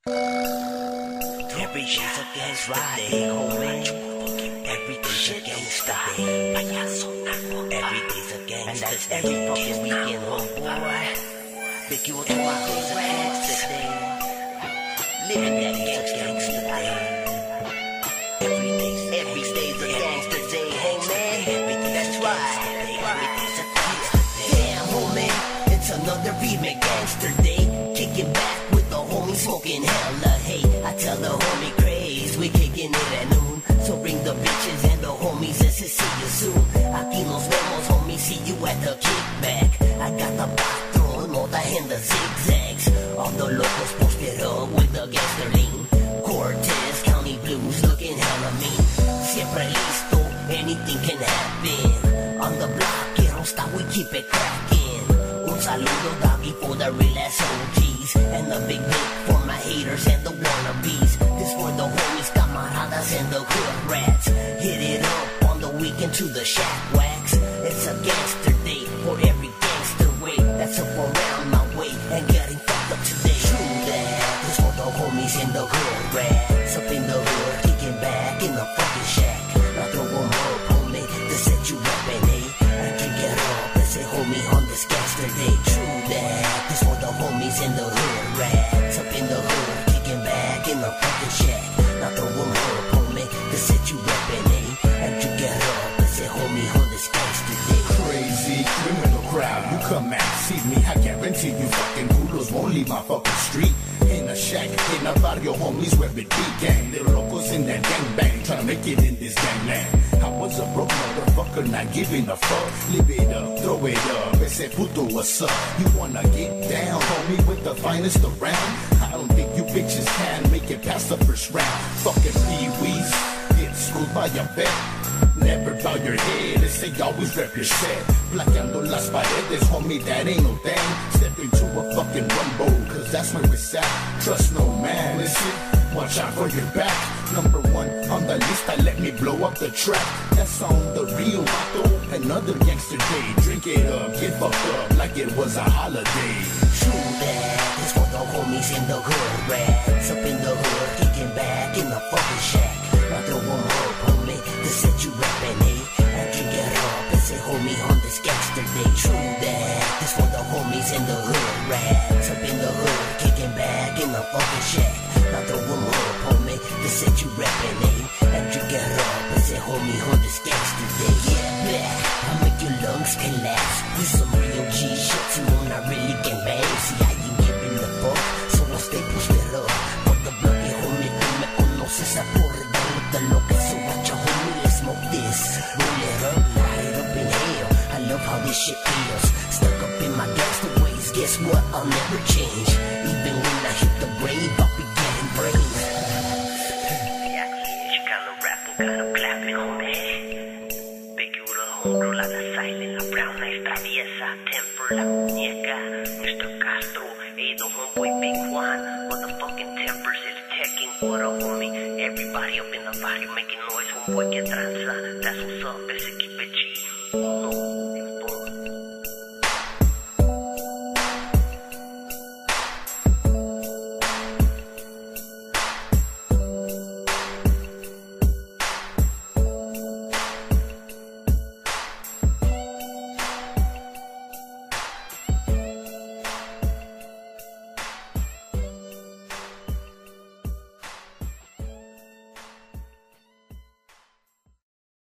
Every day's a gangsta day, homie. Every day's a gangsta day. Every day's a gangsta, and that's every fucking weekend, homeboy. Think you will do my days a gangsta day. Living that gangsta day. Every day's a gangsta day, homie. That's right. Every day's a gangsta day. Damn, homie, it's another remake gangster day. Kicking back with the homies, smoking hella hay. I tell the homie Craze, we kicking it at noon. So bring the bitches and the homies and see you soon. Aquí nos vemos, homie, see you at the kickback. I got the patrón, mota and the zigzags. All the locals posted up with the gangster lean. Cortez County Blues looking hella mean. Siempre listo, anything can happen. On the block, it don't stop, we keep it cracking. Un saludo, doggy, for the real ass OGs. And the big for my haters and the wannabes. This for the homies, camaradas, and the hood rats. Hit it up on the weekend to the shack wax. It's a gangster day for every gangster way that's up around my way and getting fucked up today. True that, this for the homies in the hood rats. Up in the hood, kicking back in the fucking shack. Now throw 'em up, homie, to set you up and I can get up and say homie on this gangster day. True that, this for the homies in the hood rats. Up in the hood, kicking back in the fucking shack. Now throw 'em up, homie, to set you up and you get up and say homie on this gangster day. Crazy criminal crowd, you come and see me. I guarantee you fucking kudos won't leave my fucking street. In a shack, in a barrio, homies where it began. Little locals in that gangbang, tryna make it in this gangland. I was a broke motherfucker, not giving a fuck. Live it up, throw it up, ese puto what's up? You wanna get down, homie, with the finest around? I don't think you bitches can make it past the first round. Fucking pee-wees, get schooled by your vet. Never bow your head, they say always rep your set. Plaqueando las paredes, homie, that ain't no thing. Step into a fucking rumble, cause that's where it's at. Trust no man, listen, watch out for your back. Number one on the list, let me blow up the track. That's on the real Vato, another gangster day. Drink it up, get fucked up like it was a holiday. True that, it's for the homies in the hood rats. Up in the hood, kicking back in the fucking shack. Now throw 'em up, homie, to set you up and you get up and say homie on this gangster day. True that, this for the homies in the hood rats. Up in the hood, kicking back in the fucking shack. Now throw 'em up, homie, to set you up and you get up and say homie on this gangster day. Yeah, black, I make your lungs collapse. This some real G shit, you know not really gang bang. See, I ain't giving a fuck, so I stay posted up. For the bloody homie, tú me conoces a por the look, so watch your homie, let's smoke this. Roll it up, light it up in hell. I love how this shit feels. Stuck up in my gangster ways, guess what? I'll never change. Even when I hit the grave, I'll be getting brains. Chicano rapping, kind of clapping, homie. Big Uda, homebrew, la de silent, la brown eyes, traviesa, temper, la muñeca, Mr. Castro, hey, the homeboy, Big Juan, motherfucking tempers, it's teching, what a homie. Everybody up in the barrio making noise, homeboy, que tranza, that's what's up, ese keep it G.